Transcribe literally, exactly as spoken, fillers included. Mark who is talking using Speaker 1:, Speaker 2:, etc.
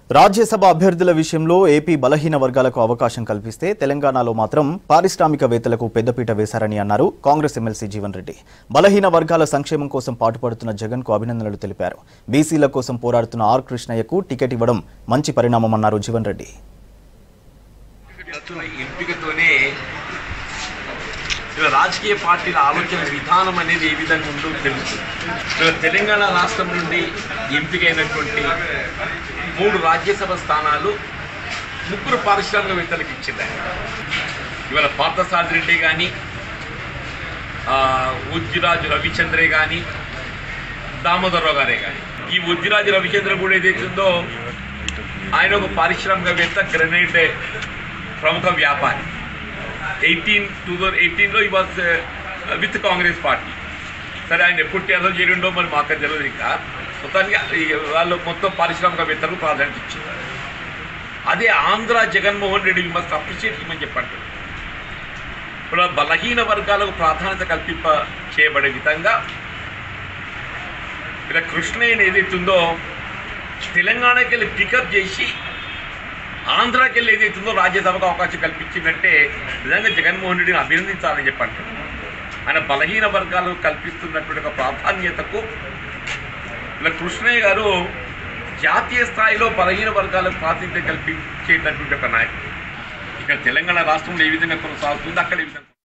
Speaker 1: రాజ్యసభ అభ్యర్థుల విషయంలో ఏపీ బలహీన వర్గాలకు అవకాశం కల్పిస్తే తెలంగాణలో మాత్రం పారిశ్రామికవేత్తలకు పెద్దపీట వేశారని అన్నారు కాంగ్రెస్ ఎమ్మెల్సీ జీవన్ రెడ్డి. బలహీన వర్గాల సంక్షేమం కోసం పాటుపడుతున్న జగన్ కు అభినందనలు తెలిపారు. బీసీల కోసం పోరాడుతున్న ఆర్ కృష్ణయ్యకు టికెట్ ఇవ్వడం మంచి పరిణామమన్నారు జీవన్ రెడ్డి.
Speaker 2: రాజకీయ పార్టీల ఆలోచన విధానం అనేది ఏ విధంగా ఉందో తెలుస్తుంది. తెలంగాణ రాష్ట్రం నుండి ఎంపికైనటువంటి మూడు రాజ్యసభ స్థానాలు ముగ్గురు పారిశ్రామికవేత్తలకు ఇచ్చింది. ఇవాళ పార్థసారథి రెడ్డి కానీ, ఉజ్జిరాజు రవిచంద్రే కానీ, దామోదరరావు గారే కానీ. ఈ ఉజ్జిరాజు రవిచంద్ర కూడా ఏదైతుందో ఆయన ఒక పారిశ్రామికవేత్త, గ్రెనైట్ ప్రముఖ వ్యాపారి. ఎయిటీన్ టూ థౌజండ్ ఎయిటీన్లో ఈ వాజ్ విత్ కాంగ్రెస్ పార్టీ. సరే, ఆయన ఎప్పుడు టీఆర్ఎస్ చేరిండో మరి మాకు తెలియదు. ఇంకా మొత్తానికి వాళ్ళు మొత్తం పారిశ్రామికవేత్తలకు ప్రాధాన్యత ఇచ్చారు. అదే Andhra Jaganmohan Reddy we must appreciate ఇమని చెప్పండి. ఇప్పుడు బలహీన వర్గాలకు ప్రాధాన్యత కల్పింప చేయబడే విధంగా ఇలా కృష్ణయ్యని ఏదైతుందో తెలంగాణకి వెళ్ళి పికప్ చేసి ఆంధ్రాకి వెళ్ళి ఏదైతుందో రాజ్యసభకు అవకాశం కల్పించిందంటే నిజంగా జగన్మోహన్ రెడ్డిని అభినందించాలని చెప్పండి. ఆయన బలహీన వర్గాలకు కల్పిస్తున్నటువంటి ఒక ప్రాధాన్యతకు ఇలా కృష్ణయ్య గారు జాతీయ స్థాయిలో బలహీన వర్గాలకు ప్రాతినిధ్యం కల్పించేటటువంటి ఒక నాయకుడు. ఇక్కడ తెలంగాణ రాష్ట్రంలో ఏ విధంగా కొనసాగుతుంది, అక్కడ ఏ విధంగా